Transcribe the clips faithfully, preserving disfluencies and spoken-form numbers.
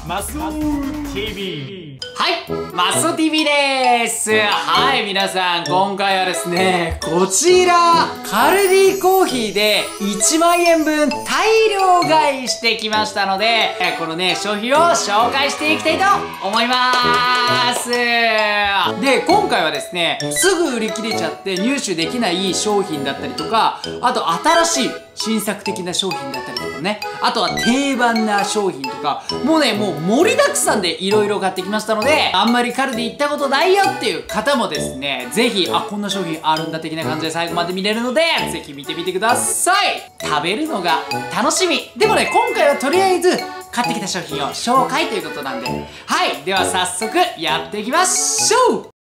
マスオ ティーブイ。 はい、マスオ ティーブイ でーす。はい、皆さん、今回はですね、こちら、カルディコーヒーでいちまんえんぶん大量買いしてきましたので、このね、商品を紹介していきたいと思いまーす。で、今回はですね、すぐ売り切れちゃって入手できない商品だったりとか、あと新しい新作的な商品だったりとかね、あとは定番な商品とか、もうね、もう盛りだくさんでいろいろ買ってきましたので、あんまりカルディ行ったことないよっていう方もですね、ぜひ、あ、こんな商品あるんだ的な感じで最後まで見れるので、ぜひ見てみてください。食べるのが楽しみ。でもね、今回はとりあえず買ってきた商品を紹介ということなんで、はい、では早速やっていきましょう。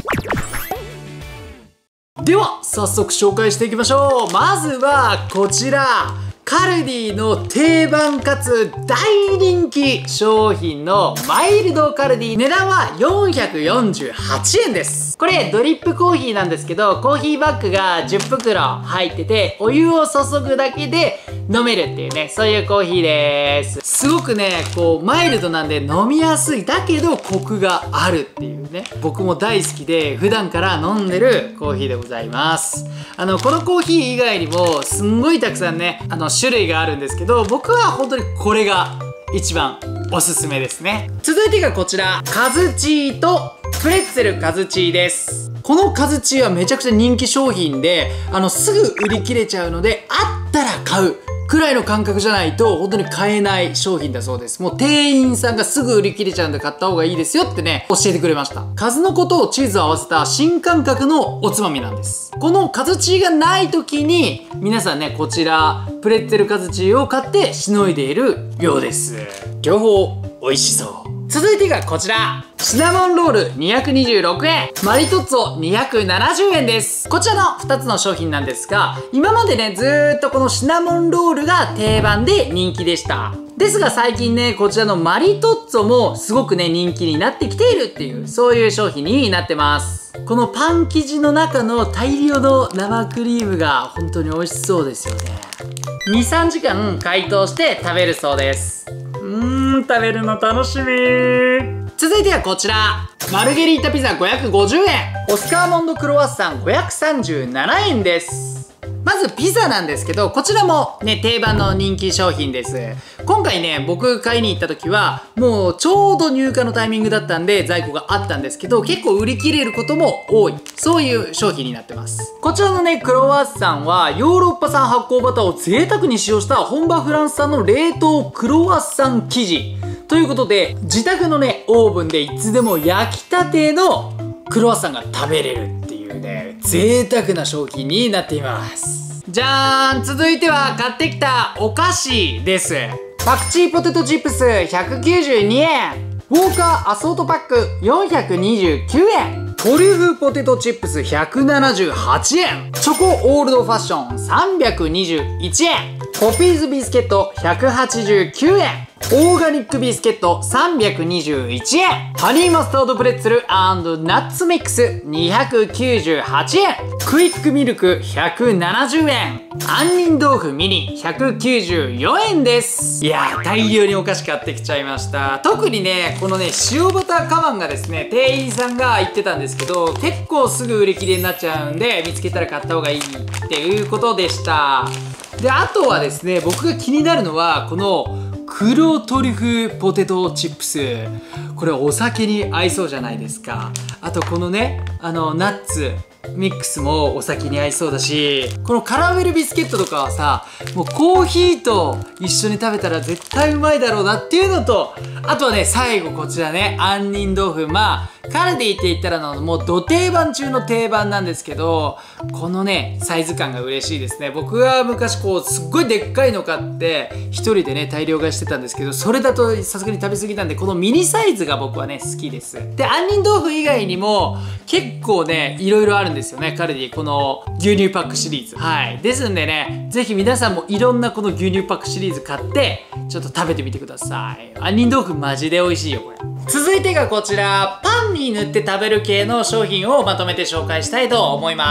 では早速紹介していきましょう。まずはこちら、カルディの定番かつ大人気商品のマイルドカルディ。値段はよんひゃくよんじゅうはちえんです。これドリップコーヒーなんですけど、コーヒーバッグがじゅっぷくろ入ってて、お湯を注ぐだけで飲めるっていうね、そういうコーヒーです。すごくね、こうマイルドなんで飲みやすい、だけどコクがあるっていうね、僕も大好きで普段から飲んでるコーヒーでございます。あのこのコーヒー以外にもすんごいたくさんね、あの種類があるんですけど、僕は本当にこれが一番おすすめですね。続いてがこちら、カズチーとプレッツェルカズチーです。このカズチーはめちゃくちゃ人気商品で、あのすぐ売り切れちゃうので、あったら買うくらいの感覚じゃないと本当に買えない商品だそうです。もう店員さんがすぐ売り切れちゃうんで買った方がいいですよってね、教えてくれました。数の子とチーズを合わせた新感覚のおつまみなんです。このカズチーがない時に皆さんね、こちらプレッツェルカズチーを買ってしのいでいるようです。両方美味しそう。続いてがこちら、シナモンロールにひゃくにじゅうろくえん、マリトッツォにひゃくななじゅうえんです。こちらのふたつの商品なんですが、今までね、ずーっとこのシナモンロールが定番で人気でした。ですが最近ね、こちらのマリトッツォもすごくね、人気になってきているっていう、そういう商品になってます。このパン生地の中の大量の生クリームが本当に美味しそうですよね。にさんじかん解凍して食べるそうです。うーん、食べるの楽しみ。続いてはこちら、マルゲリータピザごひゃくごじゅうえん、オスカーモンドクロワッサンごひゃくさんじゅうななえんです。まずピザなんですけど、こちらもね、定番の人気商品です。今回ね、僕買いに行った時はもうちょうど入荷のタイミングだったんで在庫があったんですけど、結構売り切れることも多い、そういう商品になってます。こちらのね、クロワッサンはヨーロッパ産発酵バターを贅沢に使用した本場フランス産の冷凍クロワッサン生地ということで、自宅のね、オーブンでいつでも焼きたてのクロワッサンが食べれるっていうね、贅沢な商品になっています。じゃーん、続いては買ってきたお菓子です。パクチーポテトチップスひゃくきゅうじゅうにえん、ウォーカーアソートパックよんひゃくにじゅうきゅうえん、トリュフポテトチップスひゃくななじゅうはちえん、チョコオールドファッションさんびゃくにじゅういちえん、ポピーズビスケットひゃくはちじゅうきゅうえん、オーガニックビスケットさんびゃくにじゅういちえん、ハニーマスタードプレッツェル&ナッツミックスにひゃくきゅうじゅうはちえん、クイックミルクひゃくななじゅうえん、杏仁豆腐ミニひゃくきゅうじゅうよえんです。いやー、大量にお菓子買ってきちゃいました。特にね、このね、塩バターカバンがですね、店員さんが言ってたんですけど、結構すぐ売り切れになっちゃうんで、見つけたら買った方がいいっていうことでした。で、あとはですね、僕が気になるのはこの黒トリュフポテトチップス。これお酒に合いそうじゃないですか。あとこのね、あのナッツミックスもお酒に合いそうだし、このカラメルビスケットとかはさ、もうコーヒーと一緒に食べたら絶対うまいだろうなっていうのと、あとはね、最後こちらね、杏仁豆腐。まあカルディって言ったらのもうド定番中の定番なんですけど、このね、サイズ感が嬉しいですね。僕は昔こうすっごいでっかいの買って一人でね、大量買いしてたんですけど、それだとさすがに食べ過ぎたんで、このミニサイズが僕はね、好きです。で、杏仁豆腐以外にも結構ね、いろいろあるんですよね、カルディ。この牛乳パックシリーズ。はい。ですんでね、ぜひ皆さんもいろんなこの牛乳パックシリーズ買ってちょっと食べてみてください。杏仁豆腐マジで美味しいよ、これ。続いてがこちら、パンに塗って食べる系の商品をまとめて紹介したいと思います。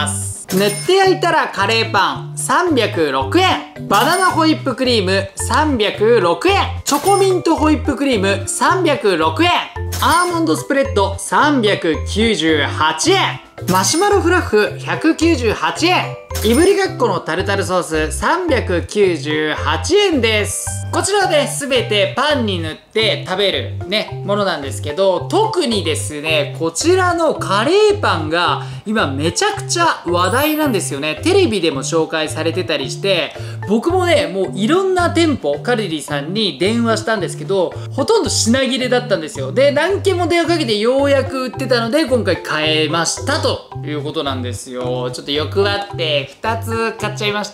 塗って焼いたらカレーパンさんびゃくろくえん、バナナホイップクリームさんびゃくろくえん、チョコミントホイップクリームさんびゃくろくえん、アーモンドスプレッドさんびゃくきゅうじゅうはちえん、マシュマロフラッフひゃくきゅうじゅうはちえん、いぶりがっこのタルタルソースさんびゃくきゅうじゅうはちえんです。こちらで全てパンに塗って食べるね、ものなんですけど、特にですね、こちらのカレーパンが今めちゃくちゃ話題なんですよね。テレビでも紹介されてたりして、僕もね、もういろんな店舗、カルディさんに電話したんですけど、ほとんど品切れだったんですよ。で、何件も電話かけてようやく売ってたので、今回買えましたということなんですよ。ちょっと欲張ってふたつ買っちゃいました。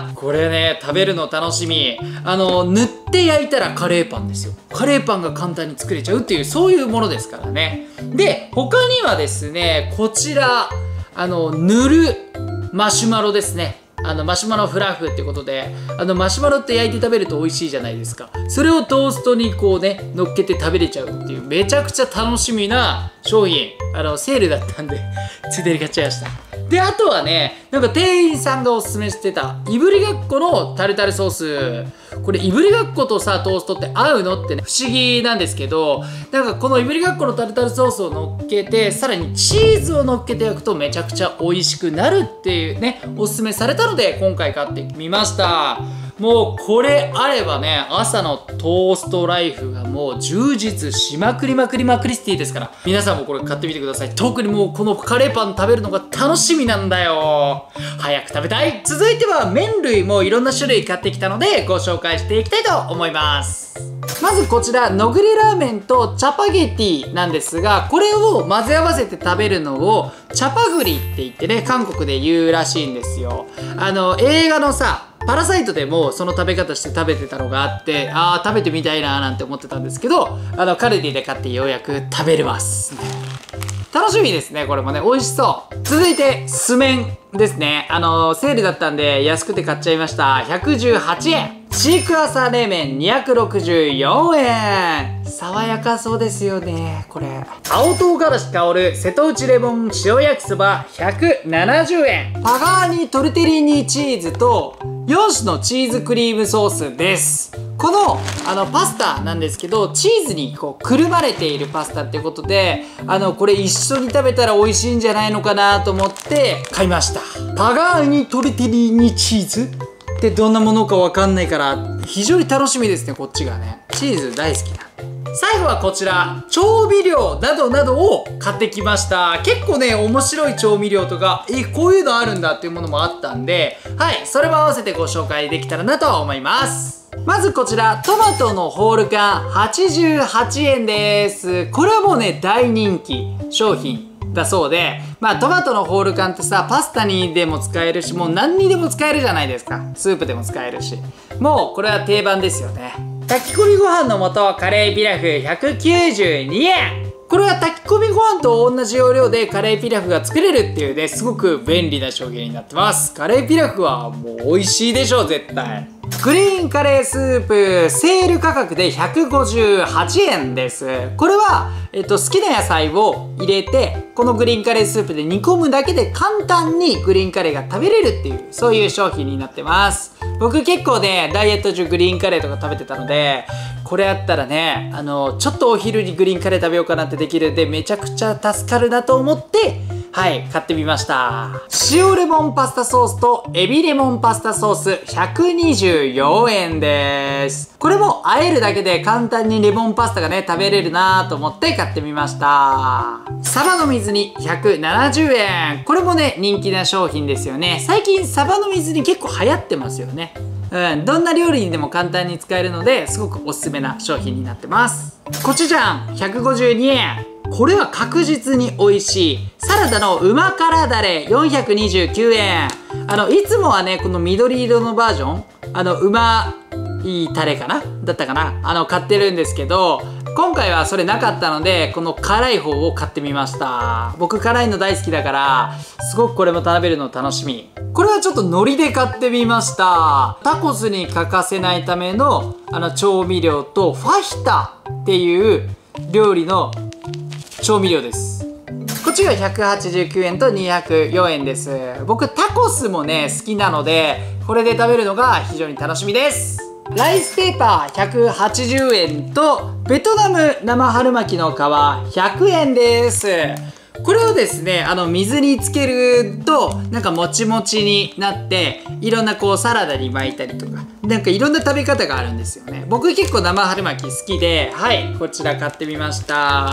これね、食べるの楽しみ。あの、塗って焼いたらカレーパンですよ。カレーパンが簡単に作れちゃうっていう、そういうものですからね。で、他にはですね、こちら、あの、塗るマシュマロですね。あのマシュマロフラッフってことで、あのマシュマロって焼いて食べると美味しいじゃないですか。それをトーストにこうね乗っけて食べれちゃうっていう、めちゃくちゃ楽しみな商品。あのセールだったんでついでに買っちゃいました。で、あとはね、なんか店員さんがおすすめしてたいぶりがっこのタルタルソース。これいぶりがっことさトーストって合うのってね、不思議なんですけど、なんかこのいぶりがっこのタルタルソースを乗っけて、さらにチーズを乗っけて焼くとめちゃくちゃ美味しくなるっていうね、おすすめされたので今回買ってみました。もうこれあればね、朝のトーストライフがもう充実しまくりまくりまくりスティですから、皆さんもこれ買ってみてください。特にもうこのカレーパン食べるのが楽しみなんだよ。早く食べたい。続いては麺類もいろんな種類買ってきたのでご紹介していきたいと思います。まずこちらのぐりラーメンとチャパゲティなんですが、これを混ぜ合わせて食べるのをチャパグリって言ってね、韓国で言うらしいんですよ。あの映画のさパラサイトでもその食べ方して食べてたのがあって、あー食べてみたいなーなんて思ってたんですけど、あのカルディで買ってようやく食べれます。楽しみですね、これもね、美味しそう。続いて酢麺ですね。あのセールだったんで安くて買っちゃいました。ひゃくじゅうはちえん。シークワーサー冷麺にひゃくろくじゅうよんえん。爽やかそうですよね、これ。青唐辛子香る瀬戸内レモン塩焼きそばひゃくななじゅうえん。パガーニトルテリーニチーズとよん種のチーズクリームソースです。このあのパスタなんですけど、チーズにこうくるまれているパスタっていうことで、あのこれ一緒に食べたら美味しいんじゃないのかなと思って買いました。パガーニトルテリーニチーズってどんなものかわかんないから非常に楽しみですね、こっちがね。チーズ大好きなんで。最後はこちら調味料などなどを買ってきました。結構ね面白い調味料とか、えこういうのあるんだっていうものもあったんで、はい、それも合わせてご紹介できたらなと思います。まずこちらトマトのホール缶はちじゅうはちえんです。これはもうね大人気商品だそうで、まあトマトのホール缶ってさ、パスタにでも使えるし、もう何にでも使えるじゃないですか。スープでも使えるし、もうこれは定番ですよね。炊き込みご飯の素カレーピラフひゃくきゅうじゅうにえん。これは炊き込みご飯と同じ要領でカレーピラフが作れるっていうね、すごく便利な商品になってます。カレーピラフはもう美味しいでしょ、絶対。グリーンカレースープセール価格でひゃくごじゅうはちえんです。これは、えっと、好きな野菜を入れてこのグリーンカレースープで煮込むだけで簡単にグリーンカレーが食べれるっていう、そういう商品になってます。僕結構ねダイエット中グリーンカレーとか食べてたので、これあったらね、あのちょっとお昼にグリーンカレー食べようかなってできるんで、めちゃくちゃ助かるなと思ってはい買ってみました。塩レモンパスタソースとエビレモンパスタソースひゃくにじゅうよんえんです。これも和えるだけで簡単にレモンパスタがね食べれるなと思って買ってみました。サバの水煮ひゃくななじゅうえん。これもね人気な商品ですよね。最近サバの水煮結構流行ってますよね。うん、どんな料理にでも簡単に使えるので、すごくおすすめな商品になってます。コチュジャンひゃくごじゅうにえん。これは確実に美味しい。サラダのうま辛だれよんひゃくにじゅうきゅうえん。あのいつもはねこの緑色のバージョン、あのうまいタレかなだったかな、あの買ってるんですけど、今回はそれなかったのでこの辛い方を買ってみました。僕辛いの大好きだからすごくこれも食べるの楽しみ。これはちょっと海苔で買ってみました。タコスに欠かせないためのあの調味料とファヒタっていう料理の調味料です。ここっちがひゃくはちじゅうきゅうえんとにひゃくよんえんです。僕タコスもね好きなので、これで食べるのが非常に楽しみです。ライスペーパーひゃくはちじゅうえんとベトナム生春巻きの皮ひゃくえんです。これをですね、あの水につけるとなんかもちもちになって、いろんなこうサラダに巻いたりとか、なんかいろんな食べ方があるんですよね。僕結構生春巻き好きで、はい、こちら買ってみました。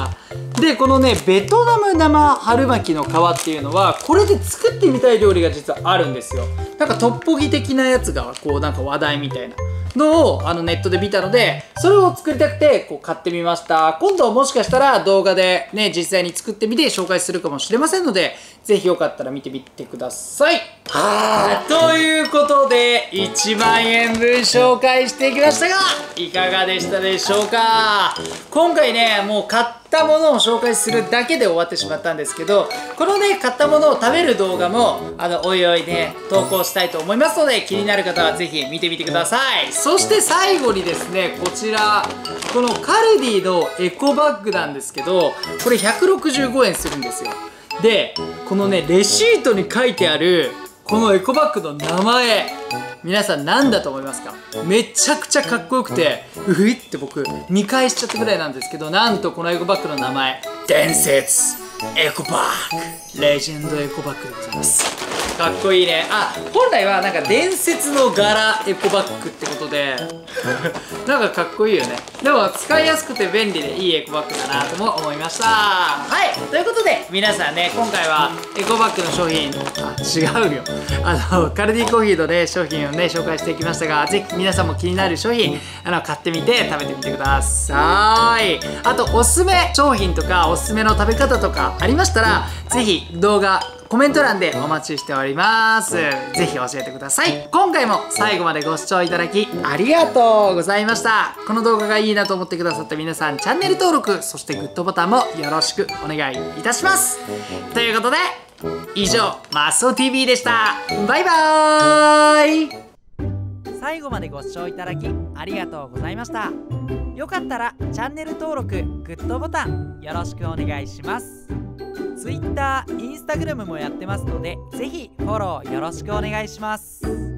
でこのねベトナム生春巻きの皮っていうのは、これで作ってみたい料理が実はあるんですよ。なんかトッポギ的なやつがこうなんか話題みたいなのをあのネットで見たので、それを作りたくてこう買ってみました。今度もしかしたら動画でね実際に作ってみて紹介するかもしれませんので、ぜひよかったら見てみてください。はーということでいちまんえんぶん紹介してきましたが、いかがでしたでしょうか。今回ねもう買ったものを紹介するだけで終わってしまったんですけど、このね買ったものを食べる動画もあのおいおいね投稿したいと思いますので、気になる方はぜひ見てみてください。そして最後にですね、こちらこのカルディのエコバッグなんですけど、これひゃくろくじゅうごえんするんですよ。でこのねレシートに書いてあるこのエコバッグの名前、皆さん何だと思いますか？めちゃくちゃかっこよくて、ういって僕見返しちゃったぐらいなんですけど、なんとこのエコバッグの名前、伝説エコバッグ、レジェンドエコバッグでございます。かっこいいね。あ、本来はなんか伝説の柄エコバッグってことでなんかかっこいいよね。でも使いやすくて便利でいいエコバッグだなとも思いました。はい、ということで皆さんね、今回はエコバッグの商品、あ、違うよ、あのカルディコーヒーのね商品をね紹介していきましたが、ぜひ皆さんも気になる商品あの買ってみて食べてみてください。あとおすすめ商品とかおすすめの食べ方とかありましたら、ぜひ動画コメント欄でお待ちしております。ぜひ教えてください。今回も最後までご視聴いただきありがとうございました。この動画がいいなと思ってくださった皆さん、チャンネル登録、そしてグッドボタンもよろしくお願いいたします。ということで、以上、マスオ ティーブイ でした。バイバーイ。最後までご視聴いただきありがとうございました。よかったらチャンネル登録、グッドボタンよろしくお願いします。Twitter、Instagram もやってますので、ぜひフォローよろしくお願いします。